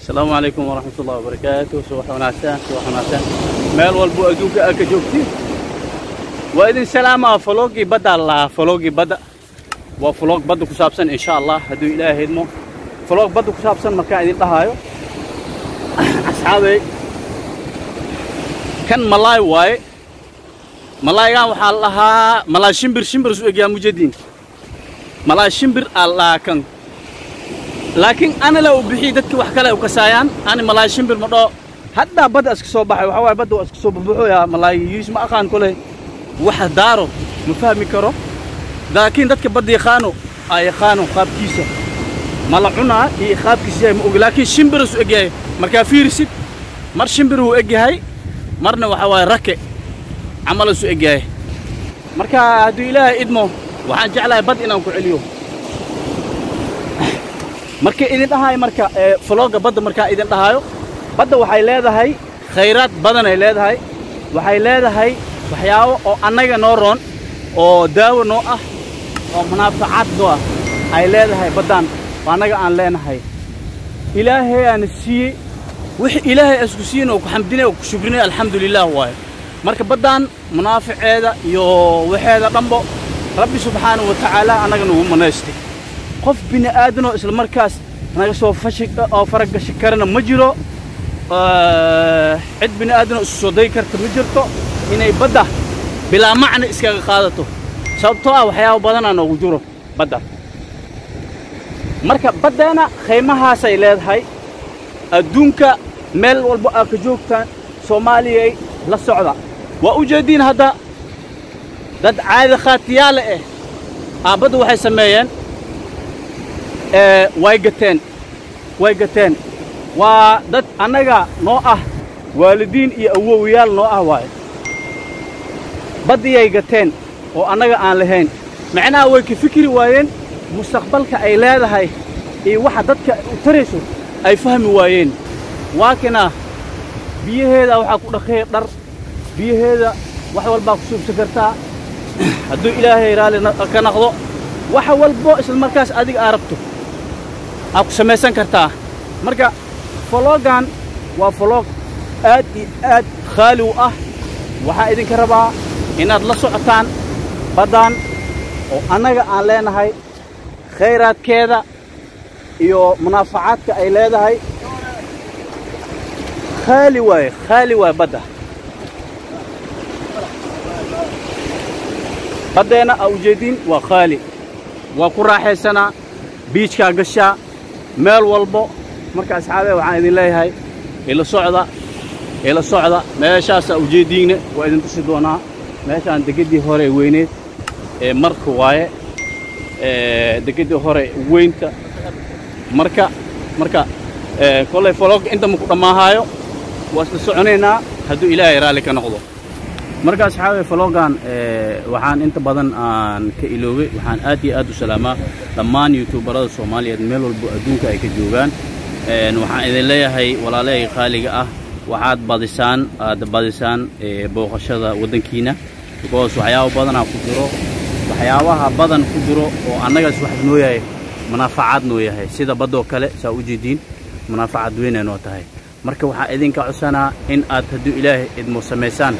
السلام عليكم ورحمة الله وبركاته. صباح ونعسان مال والبو أجوك أكجوكتي وإذن سلامة فلوقي بدأ الله فلوقي بدأ وفلوق بدو كسابسن إن شاء الله هدو إلهي هدمو فلوق بدو كسابسن مكان إذن لهايو أصحابي كان ملاي واي ملاي كان وحال لها ملاي شمبر سوء يا مجدين ملاي شمبر الله كان لكن أنا لو بحي دتك وحكلا وكسايان أنا ملاي شمبر مرة حتى بدأ أسكسو بحي وحواي بدأ أسكسو ببحو يا ملاي يسمع أخان كله واحد دارو مفهمي كرو لكن دتك بدي يخانو يخانو خاب كيسة ملعونا يخاب كيسة لكن شمبر سوء جاي مركا فيرسيت مر شمبر هو إجهاي مرنا وحواي ركع عمل سوء جاي مركا هدو إله إدمو وحن جعله بدئنا وكعليو marka idin dhahay marka vlog badda marka idin dhahayo badda waxay leedahay khayraad badan ay leedahay waxay leedahay waxyaabo oo anaga noo roon oo daawo noo ah oo munaafacaad noo ah ay leedahay badan anaga aan leenahay ilaahay aan siiyay wix ilaahay isku siino ku xamdinay oo ku shukrinay alxamdulillah waay marka badan munaaficeeda iyo waxeeda dhanbo rabbi subhanahu wa ta'ala anaga nagu manaystay qof bini aadano isla markaas naga soo fashi oo faraga shikarana ma jiro cid bini aadano soo day karta ma jirto inay badda bila macna iskaga qaadato sababtoo ah waxyaabo badan aan ugu jiro badda marka badana khaymahaas ay leedahay adduunka meel walba aad ka joogtaan Soomaaliya la socda waa u jeedin hada dad caadi khaatiyaal abad waxay sameeyeen way gateen waa dad anaga noo ah waalidiin iyo awoowayaal noo ah waay badiyay gateen oo anaga aan lahayn macnaha way ka fikri waayeen mustaqbalka ay leedahay iyo waxa dadka u tarayso ay fahmi waayeen waakina biyaheeda waxa ku dhaqay dhar biyaheeda wax walba ku suubsan kartaa hadduu ilaahay raali ka noqdo waxa walbo isla markaas adiga arabto aku samaysan kartaa marka vlogan waa vlog aad iyo aad khaali u ah waxa idinka rabaa inaad la socotaan badan oo anaga aan leenahay khayraadkeeda iyo munaafacaadka ay leedahay khaali waay badda badeena au jeedin waa khaali waa ku raaxaysana beachka gasha meel walbo marka asxaabe waxaan idin leeyahay ila socda meeshaas u jeedina waa idin tusi doonaa meeshaan degadii hore weyneed marka waaye degadii hore weynta marka kolay vlog inta ku dhamaahayo waa isla soconeynaa hadduu ilaahay raali ka noqdo marka asxaabe vlogan waxaan inta badan aan ka iloobay waxaan aad iyo aad u salaamaa dhammaan youtuberada Soomaaliyeed meel walba adduunka ay ka joogaan waxaan idin leeyahay walaalay qaaliga ah waxaad badisaan booqashada wadankiina because waxyaabo badan ku jiro waxyaabaha badan ku jiro oo anagaas wax noo yahay munaafacaad noo yahay sida badoo kale saa u jeedin munaafacaad weyn ay noo tahay marka waxaan idinka codsanaa in aad hadduu ilaahay idmo sameysaan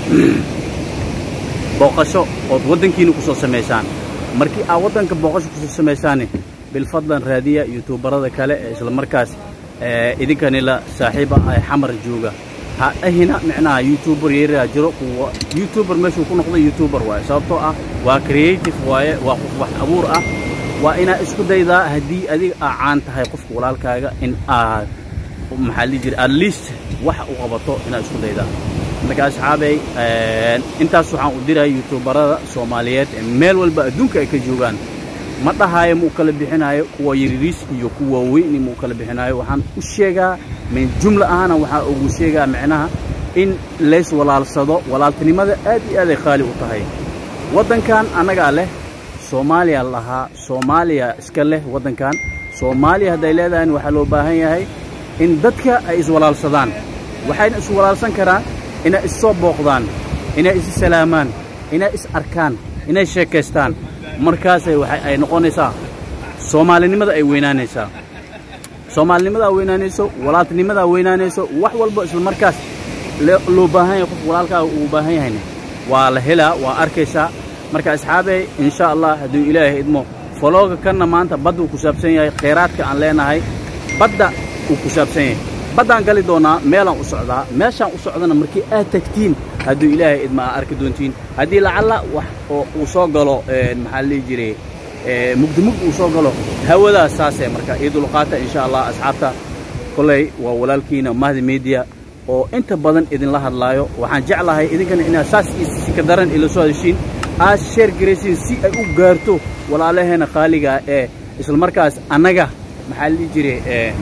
booqasho oo wadankiina ku soo sameysaan markii aad wadanka booqasho ku soo sameysaan bil fadlan raadiya youtuberada kale isla markaas idinkani la saaxiiba ay xamar jooga ha ahina macnaha youtuber yeera jiro kuwa youtuber meeshu ku noqday youtuber waay sababtoo ah waa creative waaye waa qof wax abuur ah waa ina isku daydaa hadii adiga aan tahay qofka walaalkaaga in aad maxalli jir at least wax u qabato ina isku daydaa marka asxaabay intaas waxaan u diray youtuberada Soomaaliyeed meel walba adduunka ay ka joogaan ma dhahayo mu kala bixinayo kuwa yariis iyo kuwa weyn mu kala bixinayo waxaan u sheegaa min jumla ahana waxa ugu sheegaa macnaha in lees walaalsado walaaltinimada aad iyo aad ay qaali u tahay wadankan anaga leh Soomaaliya laha Soomaaliya iska leh wadankan Soomaaliya haday leedahay waxa loo baahan yahay in dadka ay iswalaalsadaan waxayna iswalaalsan karaan inay isoo booqdaan inay is salaamaan inay is arkaan inay sheekaystaan markaas ay noqonaysaa Soomaalinimada ay weynaanaysaa soomaalinimada weynaanayso walaaltinimada weynaanayso wax walba isla markaas loo baahan yahay qof walaalka uu baahan yahay waa la helaa waa arkaysa marka asxaabay insha Allah haduu Ilaahay idmo folooga kana maanta badda ku saabsan yahay kheyraadka aan leenahay badda ku saabsan yahay baddaan gali doonaa meelaan u socdaa meeshaan u socdana markii aad tagtiin haduu Ilaahay idma arki doontiin hadii lacala wax oo uu soo galo maxaa la jiray mugdimug uu soo galo hawada saasay marka idul qaata insha Allah asxaabta kulay waa walaalkiina Mahdi Media oo inta badan idin la hadlaayo waxaan jeclahay idinkana inaad saas si ka daran ila soo heshiin aad share gareysiin si ay u gaarto walaalaheena qaaliga isla markaas anaga maxaa la jiray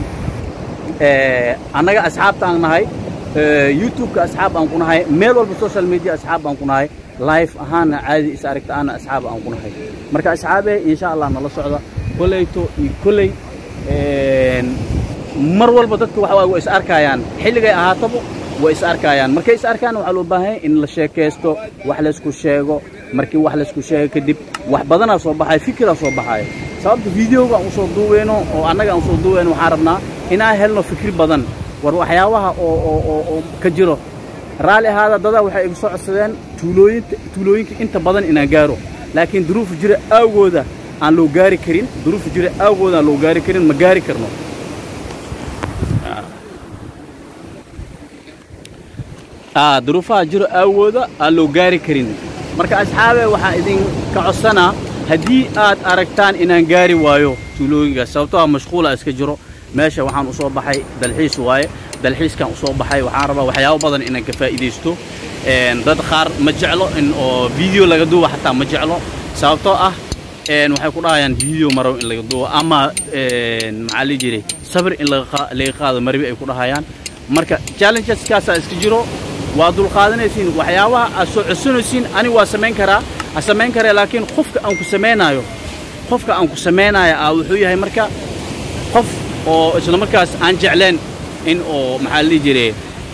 anaga asxaabta aan nahay YouTube ka asxaab aan ku nahay meel walba social media asxaab aan ku nahay live ahaan caadi is aragta ana asxaab aan ku nahay marka asxaabe insha Allah nala socda kulayto iyo kulay mar walba dadku waxa way is arkayaan xilligay ahaatabo way is arkayaan markay is arkaan waxa loo baahan in la sheekaysto wax la isku sheego markii wax la isku sheego kadib wax badan soo baxay fikir soo baxay sababta videoga aan soo duuweeno oo anaga aan soo duuweeno waxaan rabnaa inaan helno fikir badan war waxyaabaha oo ka jiro raali ahaada dada waxay igu soo codsadeen tuulooyinka inta badan inaan gaaro laakiin duruuf jira awgooda aan loo gaari karin duruuf jira awgooda aan loo gaari karin ma gaari karno duruufaha jiro awgooda aan loo gaari karin marka asxaabe waxaan idin ka codsanaa haddii aad aragtaan inaan gaari waayo tuulooyinka sababtoo mashquula iska jiro meesha waxaan u soo baxay dalxiis waaye dalxiiskan u soo baxay waxaan rabaa waxyaabo badan inaan ka faa'iideysto dad qaar ma jeclo in oo video laga duubo xataa ma jeclo sababtoo waxay ku dhahayaan video maro in laga duubo ama maxaa la jiray sabir in laga qaado marbi ay ku dhahayaan marka challenges kaas iska jiro waa dul qaadanaysiin waxyaabaha aad soo codsanaysiin ani waa sameyn karaa laakiin qofka aan ku sameynaayo wuxuu yahay marka qof oo isla markaas aan jecleen in oo maxaa la jiray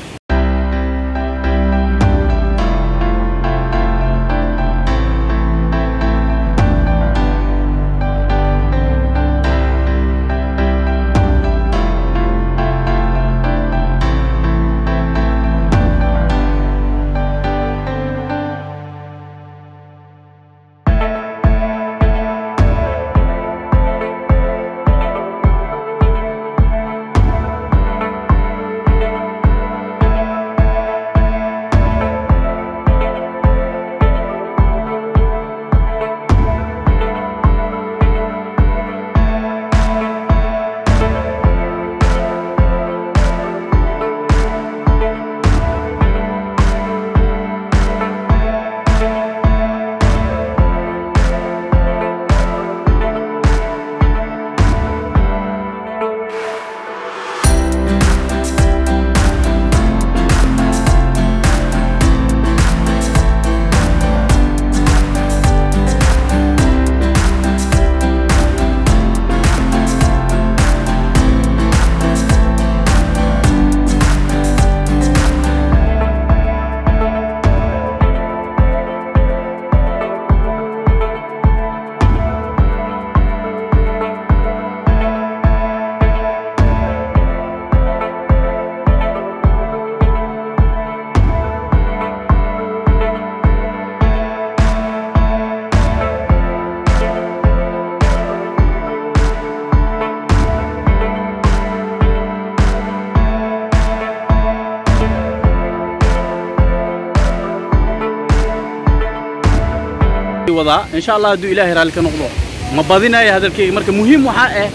وضع إن شاء الله هدو إلهي رالك نقضو ما بدينا يا هذا الكي مركب مهم وحقه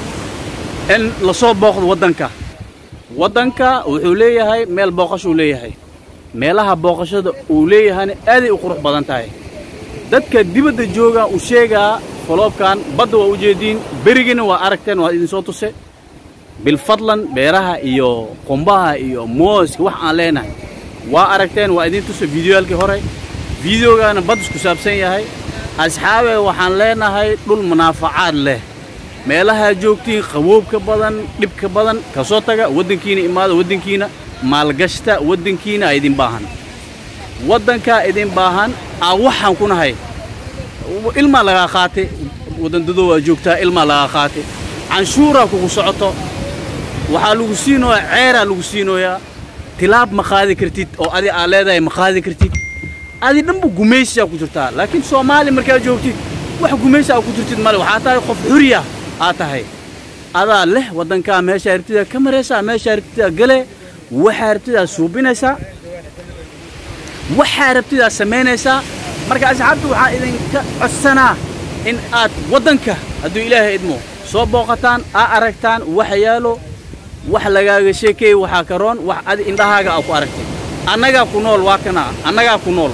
إن لصوب باخذ ودنك وحوليه هاي ميل باقش وليه هاي ميلها باقش وليه هاي أدي أقرح بدن تاعي دتك دبد الجوجا وشيجا فلوب كان بدو وجدين برجين وأركتين وإن صوته بالفضل بيرها إيو قنبها إيو موس وح علينا وأركتين وإذن تسوي فيديو لك هراي فيديو كان بدس كسبسين يا هاي أصحابي وحن لنا هاي كل منافعات له ميلها جوكتين خوب كبدن لب كبدن كصوتك ودنكينا إماد ودنكينا مالجشتا ودنكينا أيدين باهن ودنك أيدين باهن أوحن كنا هاي إلما لغا خاتي ودن ددو جوكتا إلما لغا خاتي عن شورا كوسعته waxaa lagu siinooyaa ceeraa lagu siinooyaa tilaab ma qaadi kartid oo adi aa leedahay ma qaadi kartid adi dhanba gumaysiyaa ku jirtaa laakiin Soomaali markaa joogtid wax gumaysi aa ku jirtid male waxaa tahay qof xuriya aa tahay adaa leh waddankaa meesha aragtida ka maraysaa meesha aragtida gale waxa aragtida suubinaysaa waxa aragtida samaynaysaa marka asxaabtu waxaa idinka codsanaa in aad waddanka hadduu ilaahay idmo soo booqataan aa aragtaan wax yaalo wax lagaaga sheekay waxa karoon wax adi indhahaaga aa ku aragtay annaga ku nool waa kana annaga ku nool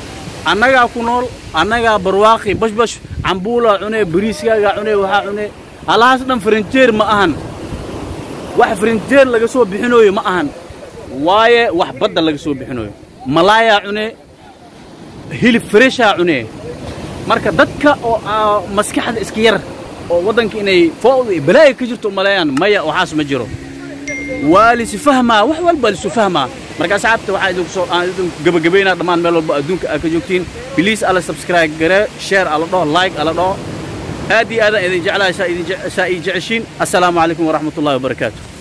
annaga barwaaqi bash cambuula cunay bariiskaaga cunay waxa cunay halaas dhan frontier ma ahan wax frontier laga soo bixinooyo ma ahan waaye wax badda laga soo bixinooyo malaaya cunay hilib fresh cunay marka dadka oo maskaxda iska yar oo waddanka inay foodo balay ka jirto malaayaan maya waxaas ma jiro waali si fahma wax walba si fahma marka asxaabta waxa idinku soo gabagabeynaa dhamaan meel walba adduunka ka joogtiin please alla subscribe gare share alla dhaho like alla dhaho aad iyo aad idin jeclahay saa idin jeceshiin assalaamu calaykum wa rahmatullahi wa barakaatuh